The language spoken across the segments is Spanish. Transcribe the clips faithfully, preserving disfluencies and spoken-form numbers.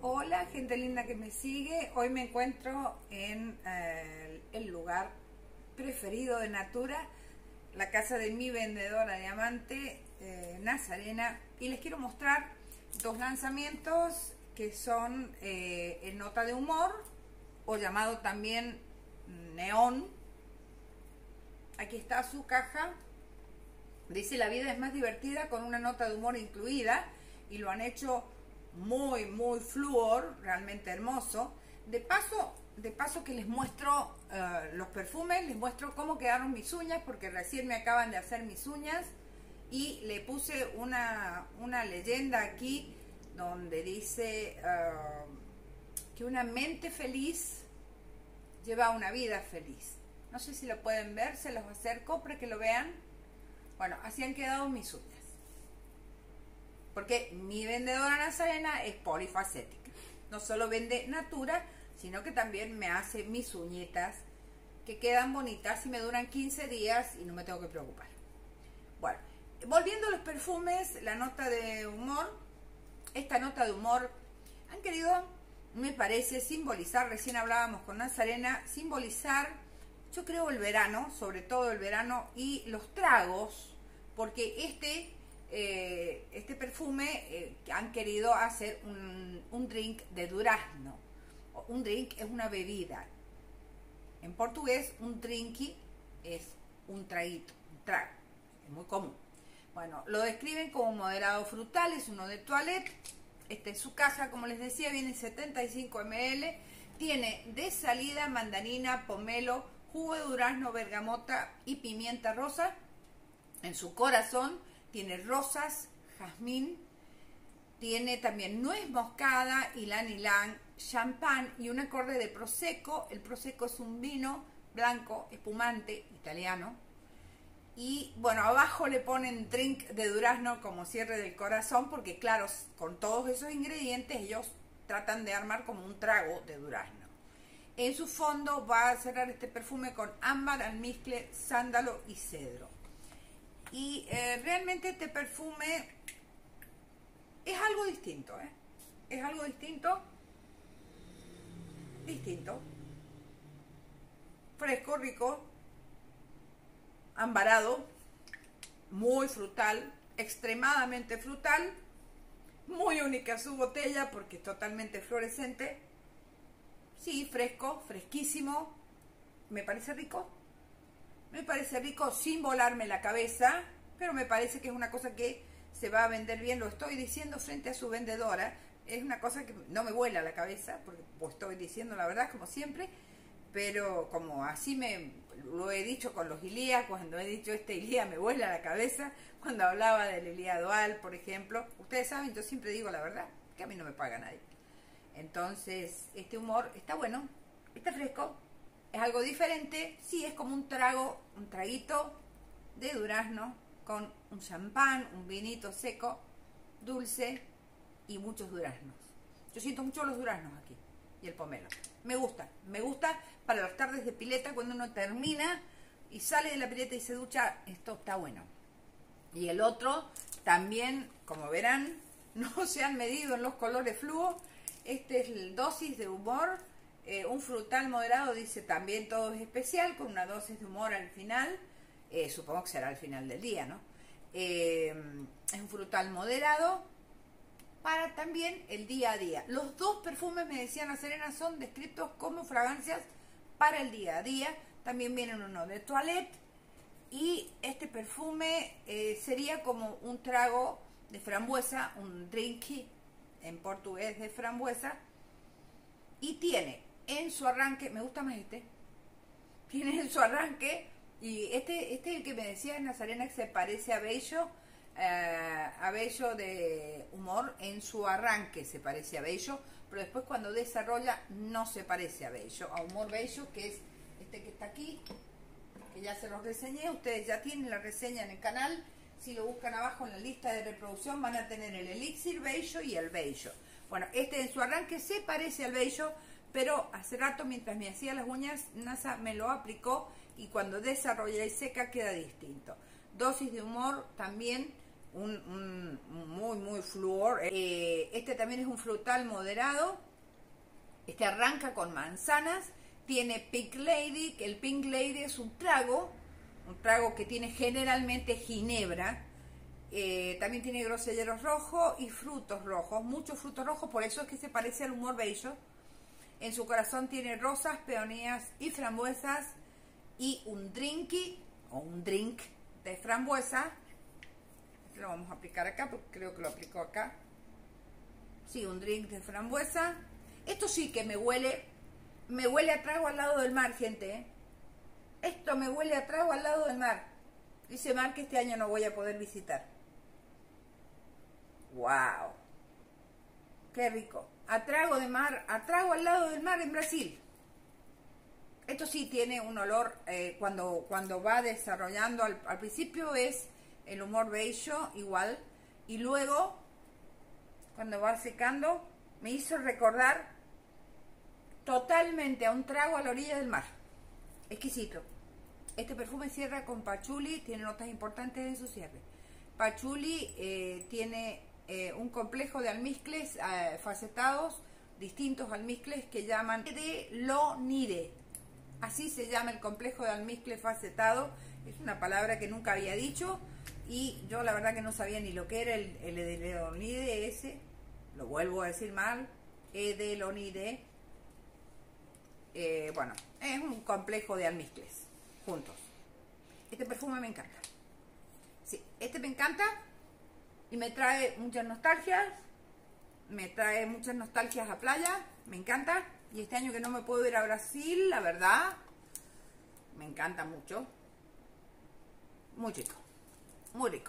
Hola gente linda que me sigue, hoy me encuentro en eh, el lugar preferido de Natura, la casa de mi vendedora diamante, eh, Nazarena, y les quiero mostrar dos lanzamientos que son eh, en nota de humor o llamado también neón. Aquí está su caja, dice la vida es más divertida con una nota de humor incluida y lo han hecho muy muy flúor, realmente hermoso. De paso, de paso que les muestro uh, los perfumes, les muestro cómo quedaron mis uñas, porque recién me acaban de hacer mis uñas y le puse una, una leyenda aquí donde dice uh, que una mente feliz lleva una vida feliz. No sé si lo pueden ver, se los acerco para que lo vean. Bueno, así han quedado mis uñas, porque mi vendedora Nazarena es polifacética. No solo vende Natura, sino que también me hace mis uñitas, que quedan bonitas y me duran quince días y no me tengo que preocupar. Bueno, volviendo a los perfumes, la nota de humor. Esta nota de humor han querido, me parece, simbolizar, recién hablábamos con Nazarena, simbolizar, yo creo, el verano, sobre todo el verano y los tragos, porque este... Eh, este perfume eh, han querido hacer un, un drink de durazno. Un drink es una bebida. En portugués, un drinky es un traguito, un trago. Es muy común. Bueno, lo describen como moderado frutal, es uno de toilette. Esta es su caja, como les decía, viene setenta y cinco mililitros. Tiene de salida mandarina, pomelo, jugo de durazno, bergamota y pimienta rosa. En su corazón tiene rosas, jazmín, tiene también nuez moscada, ylang ylang, champán y un acorde de prosecco. El prosecco es un vino blanco, espumante, italiano. Y bueno, abajo le ponen drink de durazno como cierre del corazón, porque claro, con todos esos ingredientes ellos tratan de armar como un trago de durazno. En su fondo va a cerrar este perfume con ámbar, almizcle, sándalo y cedro. Y eh, realmente este perfume es algo distinto, ¿eh? Es algo distinto, distinto, fresco, rico, ambarado, muy frutal, extremadamente frutal, muy única su botella porque es totalmente fluorescente. Sí, fresco, fresquísimo, me parece rico. Me parece rico sin volarme la cabeza, pero me parece que es una cosa que se va a vender bien. Lo estoy diciendo frente a su vendedora. Es una cosa que no me vuela la cabeza, porque pues, estoy diciendo la verdad como siempre, pero como así me lo he dicho con los Ilia, cuando he dicho este Ilia me vuela la cabeza, cuando hablaba del Ilia Dual, por ejemplo. Ustedes saben, yo siempre digo la verdad, que a mí no me paga nadie. Entonces, este humor está bueno, está fresco. Es algo diferente, sí, es como un trago, un traguito de durazno con un champán, un vinito seco, dulce y muchos duraznos. Yo siento mucho los duraznos aquí y el pomelo. Me gusta, me gusta para las tardes de pileta cuando uno termina y sale de la pileta y se ducha, esto está bueno. Y el otro también, como verán, no se han medido en los colores fluo. Este es el dosis de humor. Eh, un frutal moderado, dice también todo es especial, con una dosis de humor al final, eh, supongo que será al final del día, ¿no? Eh, es un frutal moderado para también el día a día. Los dos perfumes, me decían Nazarena, son descritos como fragancias para el día a día. También vienen uno de toilette y este perfume eh, sería como un trago de frambuesa, un drinky en portugués de frambuesa, y tiene en su arranque, me gusta más este, tiene en su arranque, y este, este es el que me decía Nazarena que se parece a Bello, eh, a Bello de humor, en su arranque se parece a Bello, pero después cuando desarrolla no se parece a Bello, a humor Bello, que es este que está aquí, que ya se los reseñé, ustedes ya tienen la reseña en el canal, si lo buscan abajo en la lista de reproducción van a tener el elixir Bello y el Bello. Bueno, este en su arranque se parece al Bello, pero hace rato mientras me hacía las uñas, NASA me lo aplicó y cuando desarrolla y seca queda distinto. Dosis de humor también un, un, un muy, muy flúor. Eh, este también es un frutal moderado. Este arranca con manzanas. Tiene Pink Lady, que el Pink Lady es un trago, un trago que tiene generalmente ginebra. Eh, también tiene groselleros rojos y frutos rojos, muchos frutos rojos, por eso es que se parece al humor bello. En su corazón tiene rosas, peonías y frambuesas, y un drinky o un drink de frambuesa. Lo vamos a aplicar acá porque creo que lo aplico acá. Sí, un drink de frambuesa. Esto sí que me huele, me huele a trago al lado del mar, gente, ¿eh? Esto me huele a trago al lado del mar. Dice mar que este año no voy a poder visitar. ¡Wow! ¡Qué rico! A trago de mar, a trago al lado del mar en Brasil. Esto sí tiene un olor, eh, cuando, cuando va desarrollando, al, al principio es el humor bello igual, y luego, cuando va secando, me hizo recordar totalmente a un trago a la orilla del mar. Exquisito. Este perfume cierra con patchouli, tiene notas importantes en su cierre. Patchouli eh, tiene eh, un complejo de almizcles eh, facetados, distintos almizcles que llaman de Lonide. Así se llama el complejo de almizcle facetado. Es una palabra que nunca había dicho y yo la verdad que no sabía ni lo que era el, el Edelonide ese. Lo vuelvo a decir mal. Edelonide. Eh, bueno, es un complejo de almizcles juntos. Este perfume me encanta. Sí, este me encanta y me trae muchas nostalgias. Me trae muchas nostalgias a playa. Me encanta. Y este año que no me puedo ir a Brasil, la verdad, me encanta mucho. Muy rico. Muy rico.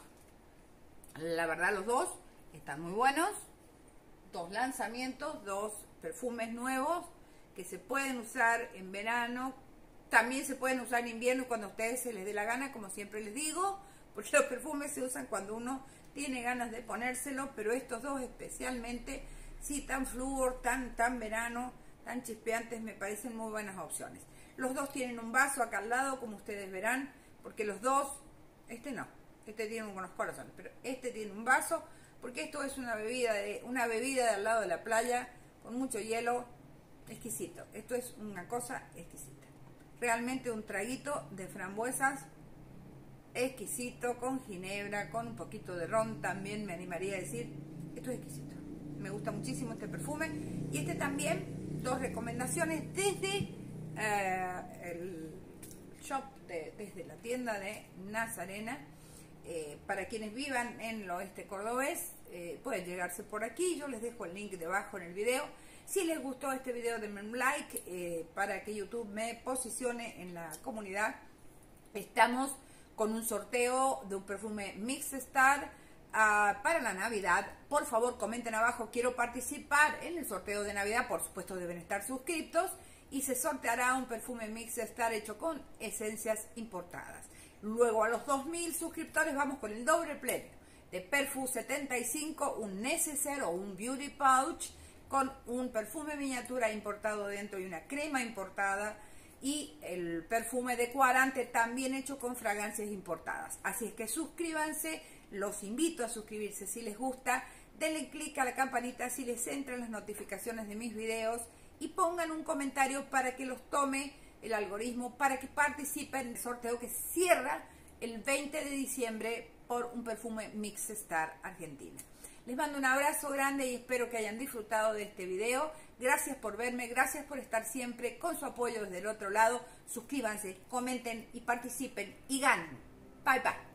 La verdad, los dos están muy buenos. Dos lanzamientos, dos perfumes nuevos que se pueden usar en verano. También se pueden usar en invierno y cuando a ustedes se les dé la gana, como siempre les digo. Porque los perfumes se usan cuando uno tiene ganas de ponérselo. Pero estos dos especialmente, sí, tan flúor, tan, tan verano, tan chispeantes, me parecen muy buenas opciones. Los dos tienen un vaso acá al lado, como ustedes verán, porque los dos, este no, este tiene unos corazones, pero este tiene un vaso, porque esto es una bebida de una bebida de al lado de la playa, con mucho hielo, exquisito. Esto es una cosa exquisita. Realmente un traguito de frambuesas, exquisito, con ginebra, con un poquito de ron, también me animaría a decir, esto es exquisito. Me gusta muchísimo este perfume, y este también. Dos recomendaciones desde eh, el shop, de, desde la tienda de Nazarena. Eh, para quienes vivan en el oeste cordobés, eh, pueden llegarse por aquí. Yo les dejo el link debajo en el video. Si les gustó este video, denme un like eh, para que YouTube me posicione en la comunidad. Estamos con un sorteo de un perfume Mix Star. Uh, para la Navidad. Por favor, comenten abajo, quiero participar en el sorteo de Navidad. Por supuesto deben estar suscriptos y se sorteará un perfume Mix Star hecho con esencias importadas. Luego a los dos mil suscriptores vamos con el doble premio de Perfum setenta y cinco, un neceser o un beauty pouch con un perfume miniatura importado dentro y una crema importada, y el perfume de Cuarante también hecho con fragancias importadas. Así es que suscríbanse. Los invito a suscribirse si les gusta, denle clic a la campanita si les entran las notificaciones de mis videos y pongan un comentario para que los tome el algoritmo, para que participen en el sorteo que cierra el veinte de diciembre por un perfume Mix Star Argentina. Les mando un abrazo grande y espero que hayan disfrutado de este video. Gracias por verme, gracias por estar siempre con su apoyo desde el otro lado. Suscríbanse, comenten y participen y ganen. Bye bye.